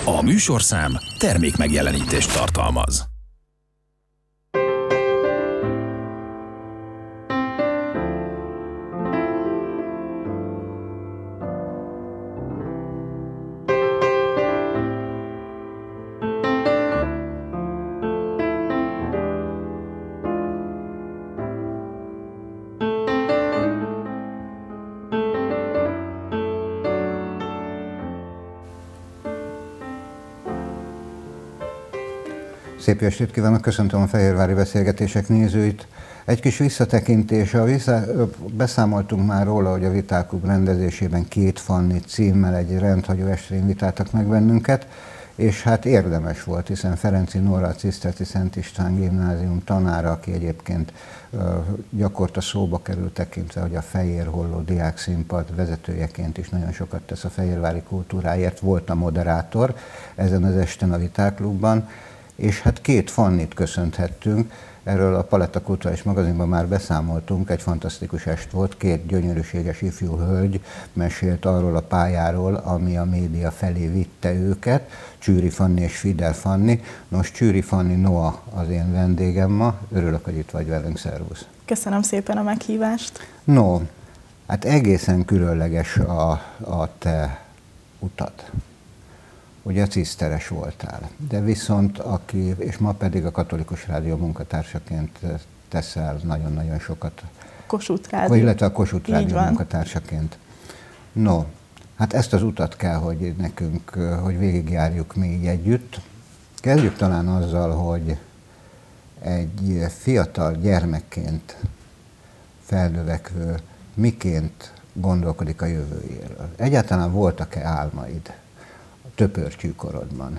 A műsorszám termékmegjelenítést tartalmaz. Szép estét kívánok, köszöntöm a Fehérvári Beszélgetések nézőit. Egy kis visszatekintés, beszámoltunk már róla, hogy a Vitalklub rendezésében Két Fanni címmel egy rendhagyó estre invitáltak meg bennünket, és hát érdemes volt, hiszen Ferenczy Nóra, a Ciszterci Szent István Gimnázium tanára, aki egyébként gyakorta szóba kerül tekintve, hogy a Fehér Holló diákszínpad vezetőjeként is nagyon sokat tesz a fehérvári kultúráért, volt a moderátor ezen az esten a Vitalklubban, és hát Két Fannit köszönthettünk, erről a Paletta Kulturális Magazinban már beszámoltunk, egy fantasztikus est volt, két gyönyörűséges ifjú hölgy mesélt arról a pályáról, ami a média felé vitte őket, Csűri Fanni és Fidel Fanni. Nos, Csűri Fanni Noa az én vendégem ma, örülök, hogy itt vagy velünk, szervusz. Köszönöm szépen a meghívást. No, hát egészen különleges a te utat. Ugye ciszteres voltál, de viszont és ma pedig a Katolikus Rádió munkatársaként teszel nagyon-nagyon sokat. Kossuth Rádió. Illetve a Kossuth Rádió munkatársaként. No, hát ezt az utat kell, hogy nekünk, hogy végigjárjuk mi így együtt. Kezdjük talán azzal, hogy egy fiatal gyermekként felnövekvő miként gondolkodik a jövőjéről. Egyáltalán voltak-e álmaid töpörtyű korodban?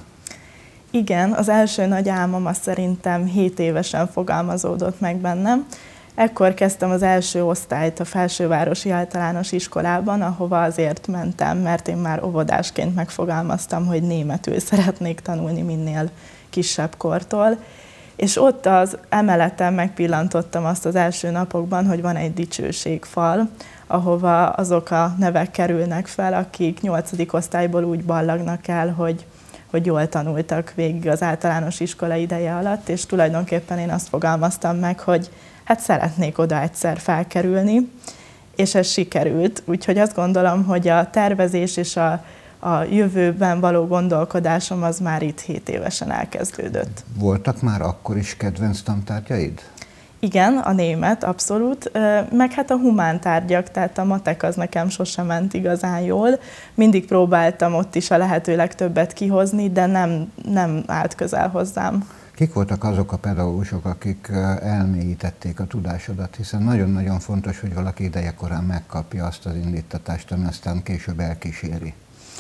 Igen, az első nagy álmom az szerintem 7 évesen fogalmazódott meg bennem. Ekkor kezdtem az első osztályt a Felsővárosi Általános Iskolában, ahova azért mentem, mert én már óvodásként megfogalmaztam, hogy németül szeretnék tanulni minél kisebb kortól. És ott az emeleten megpillantottam azt az első napokban, hogy van egy dicsőségfal, ahova azok a nevek kerülnek fel, akik 8. osztályból úgy ballagnak el, hogy jól tanultak végig az általános iskola ideje alatt, és tulajdonképpen én azt fogalmaztam meg, hogy hát szeretnék oda egyszer felkerülni, és ez sikerült. Úgyhogy azt gondolom, hogy a tervezés és a jövőben való gondolkodásom az már itt 7 évesen elkezdődött. Voltak már akkor is kedvenc tantárgyaid? Igen, a német, abszolút, meg hát a humántárgyak, tehát a matek az nekem sosem ment igazán jól. Mindig próbáltam ott is a lehető legtöbbet kihozni, de nem állt közel hozzám. Kik voltak azok a pedagógusok, akik elmélyítették a tudásodat, hiszen nagyon-nagyon fontos, hogy valaki idejekorán megkapja azt az indítatást, ami aztán később elkíséri.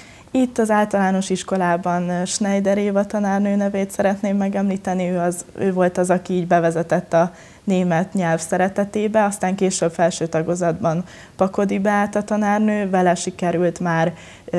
Itt az általános iskolában Schneider Éva tanárnő nevét szeretném megemlíteni, ő volt az, aki így bevezetett a német nyelv szeretetébe, aztán később felső tagozatban Pakodi Beáta tanárnő, vele sikerült már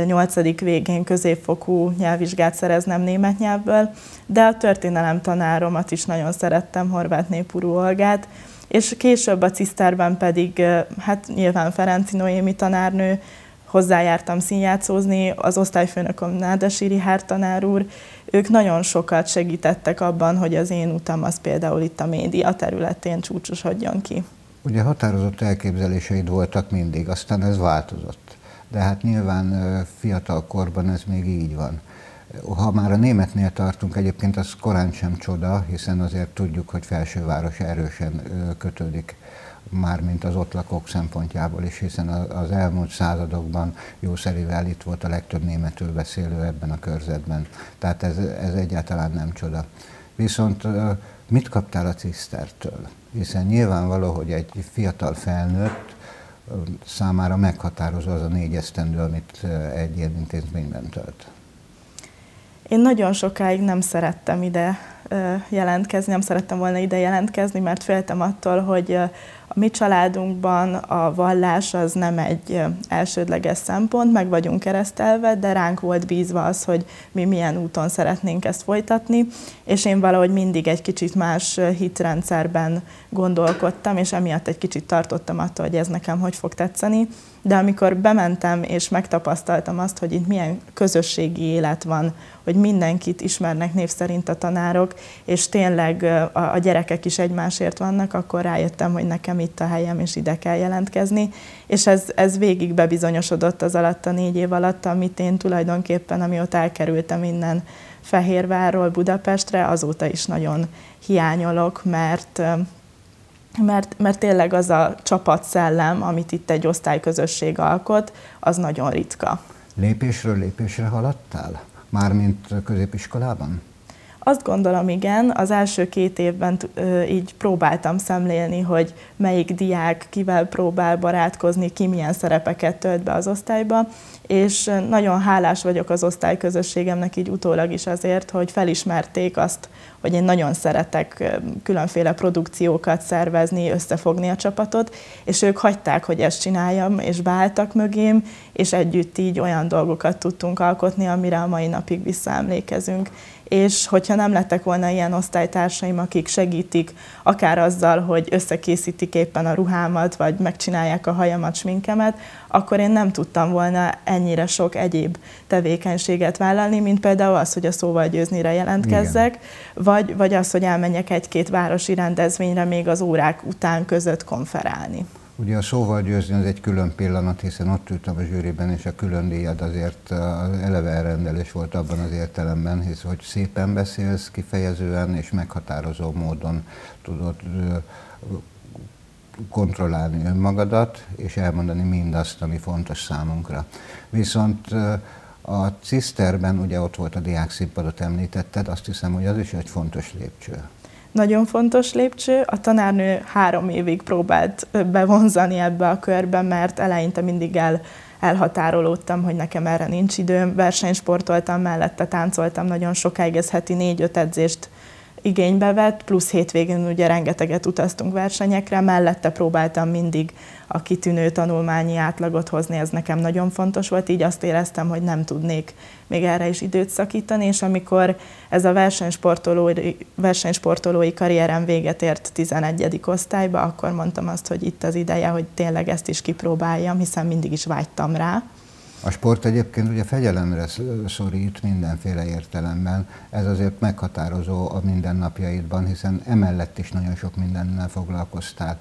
8. végén középfokú nyelvvizsgát szereznem német nyelvből, de a történelem tanáromat is nagyon szerettem, Horváth Népurú Olgát, és később a ciszterben pedig hát nyilván Ferenczy Noémi tanárnő, hozzájártam színjátszózni, az osztályfőnököm Nádasi Richárd tanár úr, ők nagyon sokat segítettek abban, hogy az én utam az például itt a média területén csúcsosodjon ki. Ugye határozott elképzeléseid voltak mindig, aztán ez változott. De hát nyilván fiatal korban ez még így van. Ha már a németnél tartunk, egyébként az korán sem csoda, hiszen azért tudjuk, hogy Felsőváros erősen kötődik mármint az ott lakók szempontjából is, hiszen az elmúlt századokban jószerivel itt volt a legtöbb németül beszélő ebben a körzetben. Tehát ez egyáltalán nem csoda. Viszont mit kaptál a cisztertől? Hiszen nyilvánvaló, hogy egy fiatal felnőtt számára meghatározó az a 4 esztendő, amit egy ilyen intézményben tölt. Én nagyon sokáig nem szerettem ide jelentkezni, nem szerettem volna ide jelentkezni, mert féltem attól, hogy A mi családunkban a vallás az nem egy elsődleges szempont, meg vagyunk keresztelve, de ránk volt bízva az, hogy mi milyen úton szeretnénk ezt folytatni, és én valahogy mindig egy kicsit más hitrendszerben gondolkodtam, és emiatt egy kicsit tartottam attól, hogy ez nekem hogy fog tetszeni. De amikor bementem és megtapasztaltam azt, hogy itt milyen közösségi élet van, hogy mindenkit ismernek név szerint a tanárok, és tényleg a gyerekek is egymásért vannak, akkor rájöttem, hogy nekem itt a helyem, és ide kell jelentkezni. És ez végig bebizonyosodott az alatt a 4 év alatt, amit én tulajdonképpen, amióta elkerültem innen Fehérvárról Budapestre, azóta is nagyon hiányolok, mert tényleg az a csapatszellem, amit itt egy osztályközösség alkot, az nagyon ritka. Lépésről lépésre haladtál? Mármint középiskolában? Azt gondolom, igen. Az első 2 évben így próbáltam szemlélni, hogy melyik diák kivel próbál barátkozni, ki milyen szerepeket tölt be az osztályba, és nagyon hálás vagyok az osztályközösségemnek így utólag is azért, hogy felismerték azt, hogy én nagyon szeretek különféle produkciókat szervezni, összefogni a csapatot, és ők hagyták, hogy ezt csináljam, és beálltak mögém, és együtt így olyan dolgokat tudtunk alkotni, amire a mai napig visszaemlékezünk. És hogyha nem lettek volna ilyen osztálytársaim, akik segítik, akár azzal, hogy összekészítik éppen a ruhámat, vagy megcsinálják a hajamat, sminkemet, akkor én nem tudtam volna ennyire sok egyéb tevékenységet vállalni, mint például az, hogy a Szóval győznire jelentkezzek, vagy az, hogy elmenjek 1-2 városi rendezvényre még az órák után között konferálni. Ugye a Szóval győzni az egy külön pillanat, hiszen ott ültem a zsűriben, és a külön díjad azért eleve elrendelés volt abban az értelemben, hisz hogy szépen beszélsz, kifejezően és meghatározó módon tudod kontrollálni önmagadat, és elmondani mindazt, ami fontos számunkra. Viszont a Ciszterben ugye ott volt a diákszínpadot, említetted, azt hiszem, hogy az is egy fontos lépcső. Nagyon fontos lépcső. A tanárnő 3 évig próbált bevonzani ebbe a körbe, mert eleinte mindig elhatárolódtam, hogy nekem erre nincs időm. Versenysportoltam, mellette táncoltam nagyon sokáig, ez heti 4-5 edzést igénybe vett, plusz hétvégén ugye rengeteget utaztunk versenyekre, mellette próbáltam mindig a kitűnő tanulmányi átlagot hozni, ez nekem nagyon fontos volt, így azt éreztem, hogy nem tudnék még erre is időt szakítani, és amikor ez a versenysportolói karrierem véget ért 11. osztályba, akkor mondtam azt, hogy itt az ideje, hogy tényleg ezt is kipróbáljam, hiszen mindig is vágytam rá. A sport egyébként ugye fegyelemre szorít mindenféle értelemben, ez azért meghatározó a mindennapjaidban, hiszen emellett is nagyon sok mindennel foglalkoztál.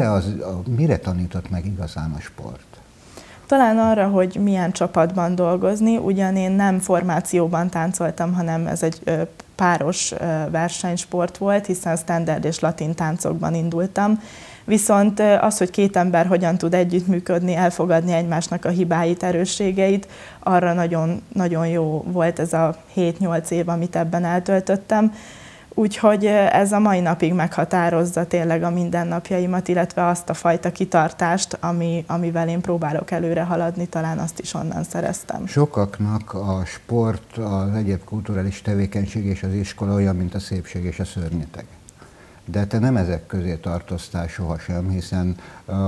Mire tanított meg igazán a sport? Talán arra, hogy milyen csapatban dolgozni, ugyan én nem formációban táncoltam, hanem ez egy páros versenysport volt, hiszen standard és latin táncokban indultam. Viszont az, hogy 2 ember hogyan tud együttműködni, elfogadni egymásnak a hibáit, erősségeit, arra nagyon, nagyon jó volt ez a 7-8 év, amit ebben eltöltöttem. Úgyhogy ez a mai napig meghatározza tényleg a mindennapjaimat, illetve azt a fajta kitartást, amivel én próbálok előre haladni, talán azt is onnan szereztem. Sokaknak a sport, az egyéb kulturális tevékenység és az iskola olyan, mint a szépség és a szörnyeteg. De te nem ezek közé tartoztál sohasem, hiszen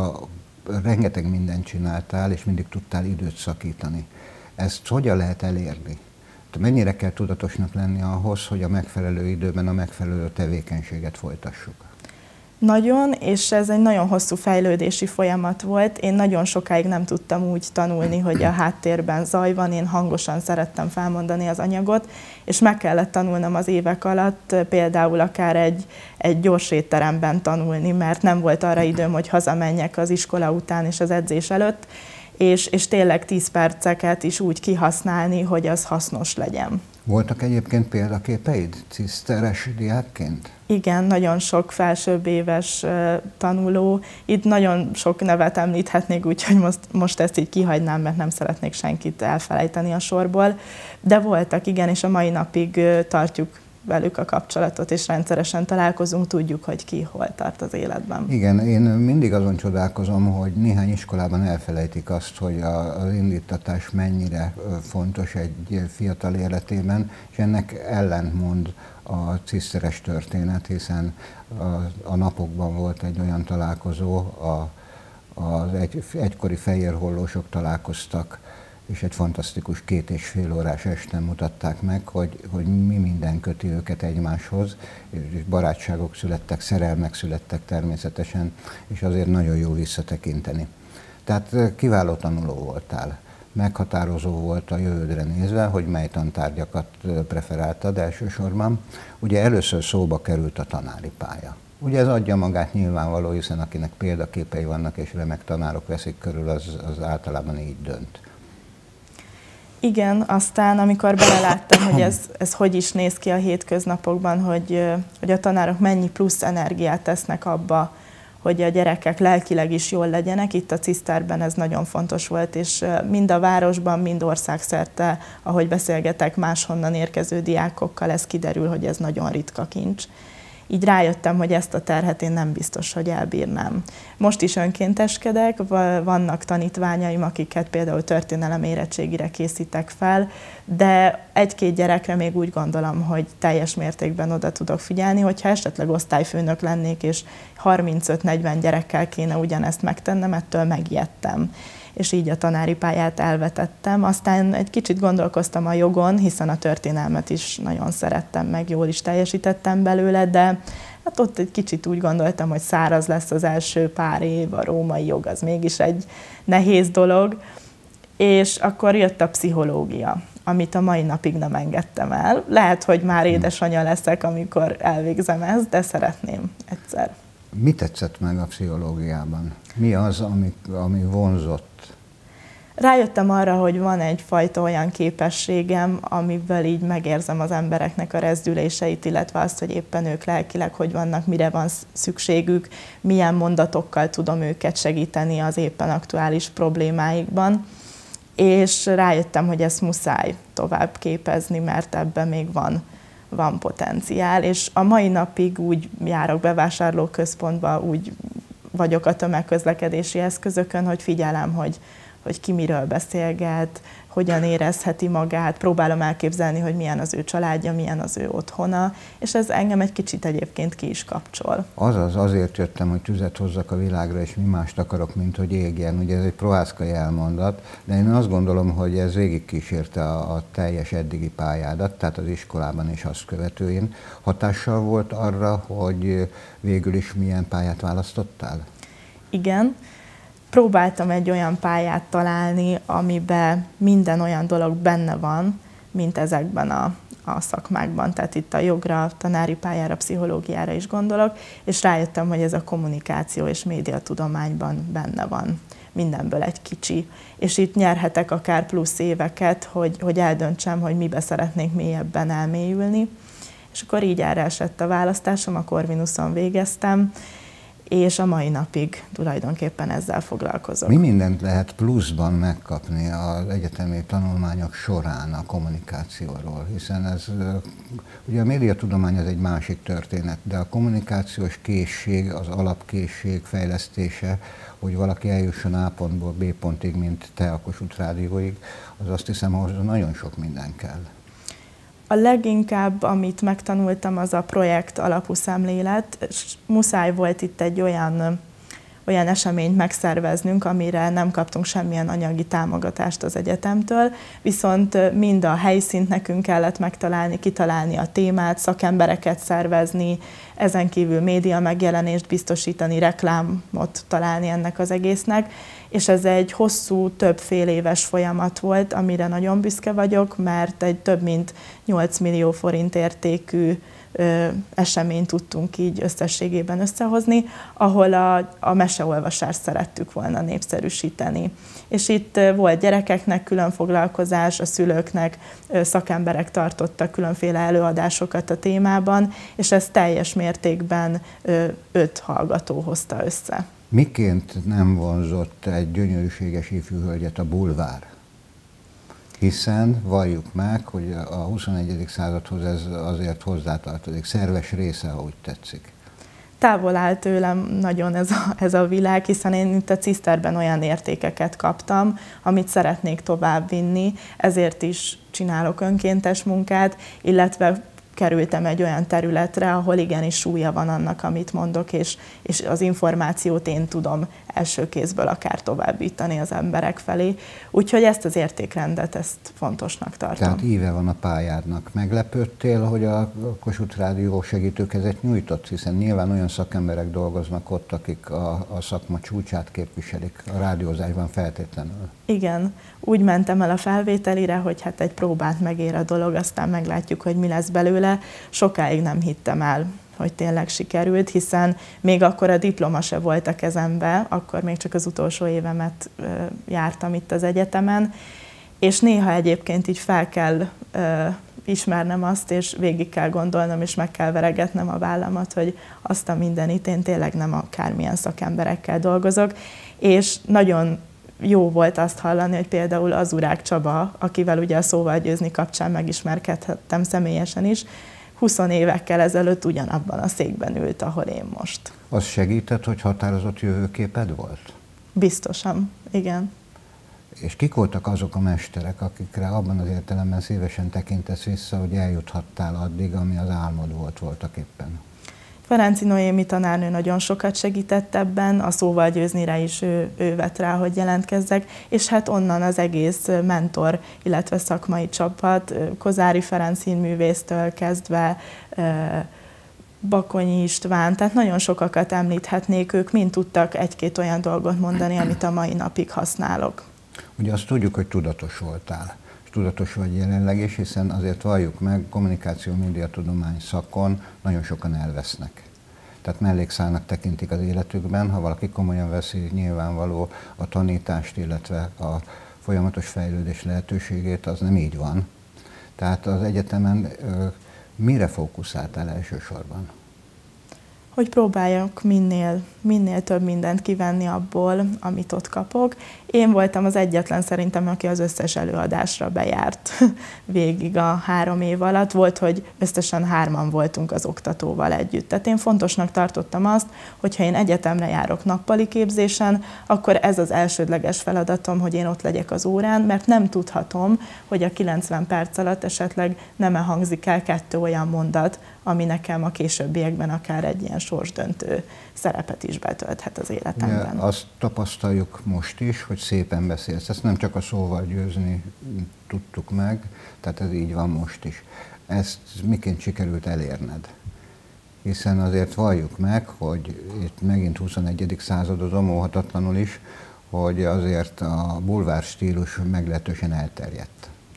rengeteg mindent csináltál, és mindig tudtál időt szakítani. Ezt hogyan lehet elérni? Te mennyire kell tudatosnak lenni ahhoz, hogy a megfelelő időben a megfelelő tevékenységet folytassuk? Nagyon, és ez egy nagyon hosszú fejlődési folyamat volt. Én nagyon sokáig nem tudtam úgy tanulni, hogy a háttérben zaj van, én hangosan szerettem felmondani az anyagot, és meg kellett tanulnom az évek alatt például akár egy gyors étteremben tanulni, mert nem volt arra időm, hogy hazamenjek az iskola után és az edzés előtt, és tényleg 10 perceket is úgy kihasználni, hogy az hasznos legyen. Voltak egyébként példaképeid ciszteres diákként? Igen, nagyon sok felsőbb éves tanuló. Itt nagyon sok nevet említhetnék, úgyhogy most ezt így kihagynám, mert nem szeretnék senkit elfelejteni a sorból. De voltak, igen, és a mai napig tartjuk velük a kapcsolatot, és rendszeresen találkozunk, tudjuk, hogy ki hol tart az életben. Igen, én mindig azon csodálkozom, hogy néhány iskolában elfelejtik azt, hogy az indítatás mennyire fontos egy fiatal életében, és ennek ellentmond a ciszteres történet, hiszen a napokban volt egy olyan találkozó, az egykori fehérhollósok találkoztak, és egy fantasztikus 2,5 órás esten mutatták meg, hogy mi minden köti őket egymáshoz, és barátságok születtek, szerelmek születtek természetesen, és azért nagyon jó visszatekinteni. Tehát kiváló tanuló voltál. Meghatározó volt a jövődre nézve, hogy mely tantárgyakat preferáltad elsősorban. Ugye először szóba került a tanári pálya. Ugye ez adja magát nyilvánvaló, hiszen akinek példaképei vannak és remek tanárok veszik körül, az általában így dönt. Igen, aztán amikor beleláttam, hogy ez hogy is néz ki a hétköznapokban, hogy a tanárok mennyi plusz energiát tesznek abba, hogy a gyerekek lelkileg is jól legyenek, itt a Ciszterben ez nagyon fontos volt, és mind a városban, mind országszerte, ahogy beszélgetek máshonnan érkező diákokkal, ez kiderül, hogy ez nagyon ritka kincs. Így rájöttem, hogy ezt a terhet én nem biztos, hogy elbírnám. Most is önkénteskedek, vannak tanítványaim, akiket például történelem érettségire készítek fel, de egy-két gyerekre még úgy gondolom, hogy teljes mértékben oda tudok figyelni, hogyha esetleg osztályfőnök lennék, és 35-40 gyerekkel kéne ugyanezt megtennem, ettől megijedtem. És így a tanári pályát elvetettem. Aztán egy kicsit gondolkoztam a jogon, hiszen a történelmet is nagyon szerettem, meg jól is teljesítettem belőle, de hát ott egy kicsit úgy gondoltam, hogy száraz lesz az első pár év, a római jog az mégis egy nehéz dolog, és akkor jött a pszichológia, amit a mai napig nem engedtem el. Lehet, hogy már édesanyja leszek, amikor elvégzem ezt, de szeretném egyszer. Mi tetszett meg a pszichológiában? Mi az, ami vonzott? Rájöttem arra, hogy van egyfajta olyan képességem, amiből így megérzem az embereknek a rezdüléseit, illetve azt, hogy éppen ők lelkileg hogy vannak, mire van szükségük, milyen mondatokkal tudom őket segíteni az éppen aktuális problémáikban. És rájöttem, hogy ezt muszáj tovább képezni, mert ebben még van potenciál, és a mai napig úgy járok bevásárlóközpontba, úgy vagyok a tömegközlekedési eszközökön, hogy figyelem, hogy ki miről beszélget, hogyan érezheti magát, próbálom elképzelni, hogy milyen az ő családja, milyen az ő otthona, és ez engem egy kicsit egyébként ki is kapcsol. Azért jöttem, hogy tüzet hozzak a világra, és mi mást akarok, mint hogy égjen. Ugye ez egy prohászkai elmondat, de én azt gondolom, hogy ez végigkísérte a teljes eddigi pályádat, tehát az iskolában és azt követően. Hatással volt arra, hogy végül is milyen pályát választottál? Igen. Próbáltam egy olyan pályát találni, amiben minden olyan dolog benne van, mint ezekben a szakmákban. Tehát itt a jogra, tanári pályára, pszichológiára is gondolok, és rájöttem, hogy ez a kommunikáció és médiatudományban benne van. Mindenből egy kicsi. És itt nyerhetek akár plusz éveket, hogy eldöntsem, hogy mibe szeretnék mélyebben elmélyülni. És akkor így erre esett a választásom, a Corvinuson végeztem, és a mai napig tulajdonképpen ezzel foglalkozok. Mi mindent lehet pluszban megkapni az egyetemi tanulmányok során a kommunikációról? Hiszen ugye a médiatudomány az egy másik történet, de a kommunikációs készség, az alapkészség fejlesztése, hogy valaki eljusson A pontból B pontig, mint te a Kossuth Rádióig, az azt hiszem, hogy nagyon sok minden kell. A leginkább, amit megtanultam, az a projekt alapú szemlélet, és muszáj volt itt egy olyan eseményt megszerveznünk, amire nem kaptunk semmilyen anyagi támogatást az egyetemtől, viszont mind a helyszínt nekünk kellett megtalálni, kitalálni a témát, szakembereket szervezni, ezen kívül média megjelenést biztosítani, reklámot találni ennek az egésznek, és ez egy hosszú, több fél éves folyamat volt, amire nagyon büszke vagyok, mert egy több mint 8 millió forint értékű eseményt tudtunk így összességében összehozni, ahol a meseolvasást szerettük volna népszerűsíteni. És itt volt gyerekeknek külön foglalkozás, a szülőknek szakemberek tartottak különféle előadásokat a témában, és ez teljes mértékben 5 hallgató hozta össze. Miként nem vonzott egy gyönyörűséges ifjú hölgyet a bulvár? Hiszen valljuk meg, hogy a 21. századhoz ez azért hozzátartozik, szerves része, ha úgy tetszik. Távol áll tőlem nagyon ez a világ, hiszen én itt a Ciszterben olyan értékeket kaptam, amit szeretnék továbbvinni, ezért is csinálok önkéntes munkát, illetve kerültem egy olyan területre, ahol igenis súlya van annak, amit mondok, és az információt én tudom első kézből akár továbbítani az emberek felé. Úgyhogy ezt az értékrendet, ezt fontosnak tartom. Tehát íve van a pályádnak. Meglepődtél, hogy a Kossuth Rádió segítőkezet nyújtott, hiszen nyilván olyan szakemberek dolgoznak ott, akik a szakma csúcsát képviselik a rádiózásban feltétlenül. Igen, úgy mentem el a felvételire, hogy hát egy próbát megér a dolog, aztán meglátjuk, hogy mi lesz belőle. Sokáig nem hittem el, hogy tényleg sikerült, hiszen még akkor a diploma se volt a kezembe, akkor még csak az utolsó évemet jártam itt az egyetemen, és néha egyébként így fel kell ismernem azt, és végig kell gondolnom, és meg kell veregetnem a vállamat, hogy azt a mindenit én tényleg nem akármilyen szakemberekkel dolgozok, és nagyon jó volt azt hallani, hogy például Azurák Csaba, akivel ugye a Szóval győzni kapcsán megismerkedhettem személyesen is, 20 évekkel ezelőtt ugyanabban a székben ült, ahol én most. Az segített, hogy határozott jövőképed volt? Biztosan, igen. És kik voltak azok a mesterek, akikre abban az értelemben szívesen tekintesz vissza, hogy eljuthattál addig, ami az álmod volt voltak éppen? Ferenci Noémi tanárnő nagyon sokat segített ebben, a Szóval győznire is ő vett rá, hogy jelentkezzek, és hát onnan az egész mentor, illetve szakmai csapat, Kozári Ferenc színművésztől kezdve, Bakonyi István, tehát nagyon sokakat említhetnék, ők mind tudtak egy-két olyan dolgot mondani, amit a mai napig használok. Ugye azt tudjuk, hogy tudatos voltál, és tudatos vagy jelenleg is, hiszen azért valljuk meg, kommunikáció, médiatudomány szakon nagyon sokan elvesznek. Tehát mellékszálnak tekintik az életükben, ha valaki komolyan veszi, nyilvánvaló a tanítást, illetve a folyamatos fejlődés lehetőségét, az nem így van. Tehát az egyetemen mire fókuszáltál elsősorban? Hogy próbáljak minél több mindent kivenni abból, amit ott kapok. Én voltam az egyetlen szerintem, aki az összes előadásra bejárt végig a 3 év alatt. Volt, hogy összesen 3-an voltunk az oktatóval együtt. Tehát én fontosnak tartottam azt, hogyha én egyetemre járok nappali képzésen, akkor ez az elsődleges feladatom, hogy én ott legyek az órán, mert nem tudhatom, hogy a 90 perc alatt esetleg nem hangzik el 2 olyan mondat, ami nekem a későbbiekben akár egy ilyen sorsdöntő szerepet is betölthet az életemben. Ja, azt tapasztaljuk most is, hogy szépen beszélsz. Ezt nem csak a Szóval győzni tudtuk meg, tehát ez így van most is. Ezt miként sikerült elérned? Hiszen azért valljuk meg, hogy itt megint 21. századozom, óhatatlanul is, hogy azért a bulvár stílus meglehetősen elterjedt.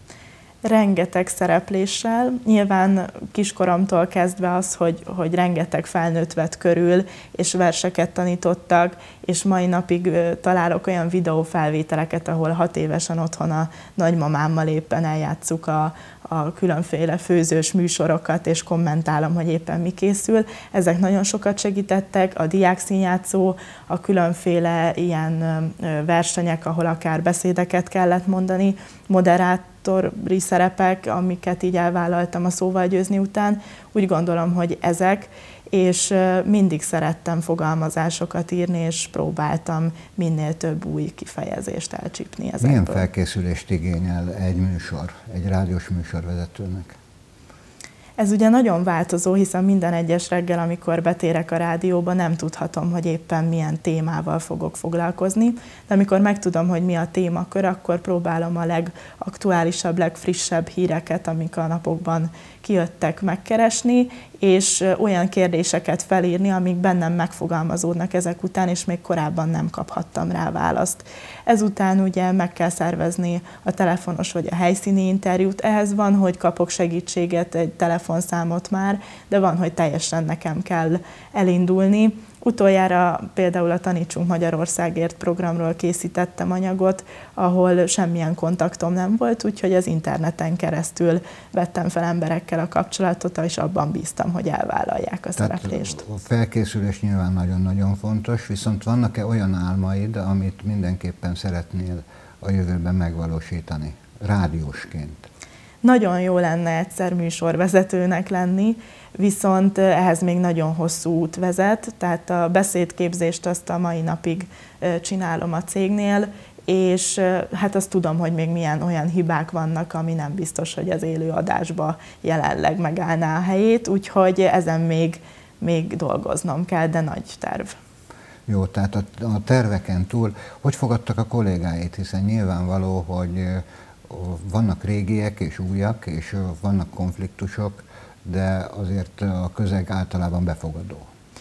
Rengeteg szerepléssel, nyilván kiskoromtól kezdve az, hogy rengeteg felnőtt vett körül, és verseket tanítottak, és mai napig találok olyan videófelvételeket, ahol 6 évesen otthon a nagymamámmal éppen eljátszuk a különféle főzős műsorokat, és kommentálom, hogy éppen mi készül. Ezek nagyon sokat segítettek, a diákszínjátszó, a különféle ilyen versenyek, ahol akár beszédeket kellett mondani, moderátori szerepek, amiket így elvállaltam a Szóval győzni után. Úgy gondolom, hogy ezek, és mindig szerettem fogalmazásokat írni, és próbáltam minél több új kifejezést elcsípni ezekből. Milyen felkészülést igényel egy műsor, egy rádiós műsorvezetőnek? Ez ugye nagyon változó, hiszen minden egyes reggel, amikor betérek a rádióba, nem tudhatom, hogy éppen milyen témával fogok foglalkozni, de amikor megtudom, hogy mi a témakör, akkor próbálom a legaktuálisabb, legfrissebb híreket, amik a napokban kijöttek, megkeresni, és olyan kérdéseket felírni, amik bennem megfogalmazódnak ezek után, és még korábban nem kaphattam rá választ. Ezután ugye meg kell szervezni a telefonos vagy a helyszíni interjút. Ehhez van, hogy kapok segítséget, egy telefonszámot már, de van, hogy teljesen nekem kell elindulni. Utoljára például a Tanítsunk Magyarországért programról készítettem anyagot, ahol semmilyen kontaktom nem volt, úgyhogy az interneten keresztül vettem fel emberekkel a kapcsolatot, és abban bíztam, hogy elvállalják a szereplést. A felkészülés nyilván nagyon-nagyon fontos, viszont vannak-e olyan álmaid, amit mindenképpen szeretnél a jövőben megvalósítani? rádiósként? Nagyon jó lenne egyszer műsorvezetőnek lenni, viszont ehhez még nagyon hosszú út vezet, tehát a beszédképzést azt a mai napig csinálom a cégnél, és hát azt tudom, hogy még milyen olyan hibák vannak, ami nem biztos, hogy az élő adásba jelenleg megállná a helyét, úgyhogy ezen még dolgoznom kell, de nagy terv. Jó, tehát a terveken túl, hogy fogadtak a kollégáit, hiszen nyilvánvaló, hogy vannak régiek és újak, és vannak konfliktusok, de azért a közeg általában befogadó.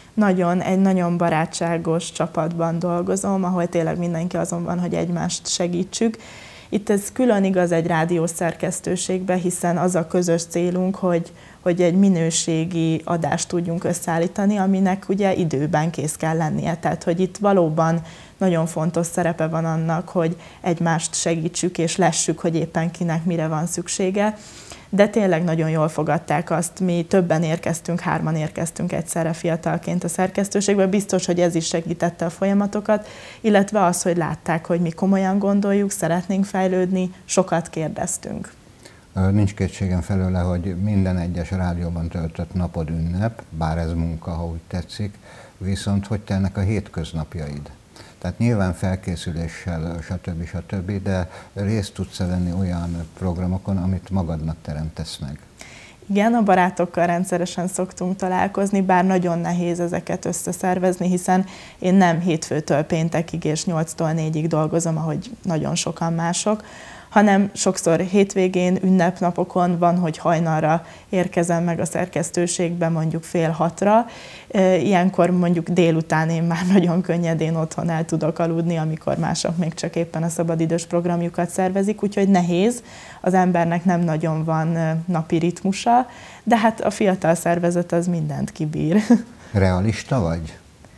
Egy nagyon barátságos csapatban dolgozom, ahol tényleg mindenki azon van, hogy egymást segítsük. Itt ez külön igaz egy rádiós szerkesztőségbe, hiszen az a közös célunk, hogy egy minőségi adást tudjunk összeállítani, aminek ugye időben kész kell lennie. Tehát, hogy itt valóban nagyon fontos szerepe van annak, hogy egymást segítsük és lessük, hogy éppen kinek mire van szüksége. De tényleg nagyon jól fogadták azt, mi többen érkeztünk, 3-an érkeztünk egyszerre fiatalként a szerkesztőségbe, biztos, hogy ez is segítette a folyamatokat, illetve az, hogy látták, hogy mi komolyan gondoljuk, szeretnénk fejlődni, sokat kérdeztünk. Nincs kétségem felőle, hogy minden egyes rádióban töltött napod ünnep, bár ez munka, ha úgy tetszik, viszont hogy telnek a hétköznapjaid? Tehát nyilván felkészüléssel, stb., de részt tudsz venni olyan programokon, amit magadnak teremtesz meg. Igen, a barátokkal rendszeresen szoktunk találkozni, bár nagyon nehéz ezeket összeszervezni, hiszen én nem hétfőtől péntekig és 8-tól 4-ig dolgozom, ahogy nagyon sokan mások, hanem sokszor hétvégén, ünnepnapokon van, hogy hajnalra érkezem meg a szerkesztőségbe, mondjuk 5:30. Ilyenkor mondjuk délután én már nagyon könnyedén otthon el tudok aludni, amikor mások még csak éppen a szabadidős programjukat szervezik, úgyhogy nehéz, az embernek nem nagyon van napi ritmusa, de hát a fiatal szervezet az mindent kibír. Realista vagy?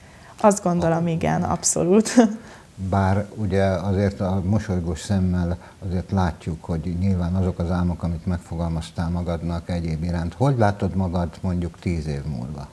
Azt gondolom, igen, abszolút. Bár ugye azért a mosolygós szemmel azért látjuk, hogy nyilván azok az álmok, amit megfogalmaztál magadnak egyéb iránt. Hogy látod magad mondjuk 10 év múlva?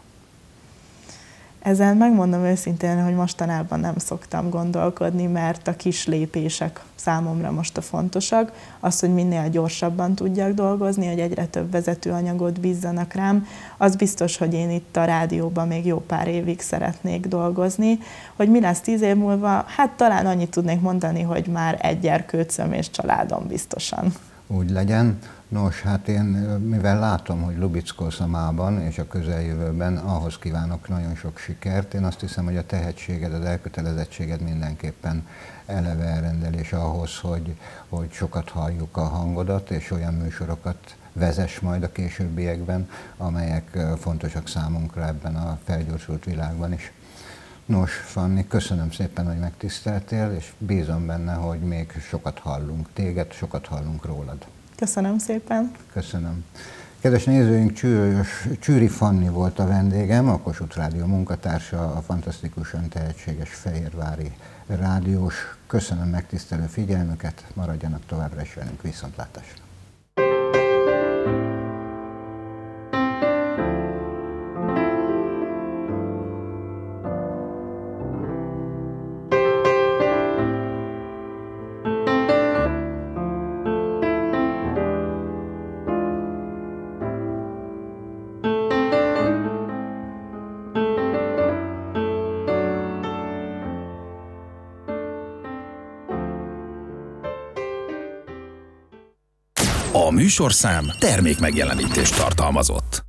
Ezen megmondom őszintén, hogy mostanában nem szoktam gondolkodni, mert a kis lépések számomra most a fontosak. Az, hogy minél gyorsabban tudjak dolgozni, hogy egyre több vezetőanyagot bízzanak rám, az biztos, hogy én itt a rádióban még jó pár évig szeretnék dolgozni. Hogy mi lesz 10 év múlva, hát talán annyit tudnék mondani, hogy már egy gyerkőcöm és családom biztosan. Úgy legyen. Nos, hát én, mivel látom, hogy Lubicko-Szamában és a közeljövőben, ahhoz kívánok nagyon sok sikert. Én azt hiszem, hogy a tehetséged, az elkötelezettséged mindenképpen eleve elrendelés ahhoz, hogy sokat halljuk a hangodat, és olyan műsorokat vezess majd a későbbiekben, amelyek fontosak számunkra ebben a felgyorsult világban is. Nos, Fanni, köszönöm szépen, hogy megtiszteltél, és bízom benne, hogy még sokat hallunk téged, sokat hallunk rólad. Köszönöm szépen. Köszönöm. Kedves nézőink, Csűri Fanni volt a vendégem, a Kossuth Rádió munkatársa, a fantasztikusan tehetséges fehérvári rádiós. Köszönöm megtisztelő figyelmüket, maradjanak továbbra is velünk, viszontlátásra. A műsorszám termékmegjelenítést tartalmazott.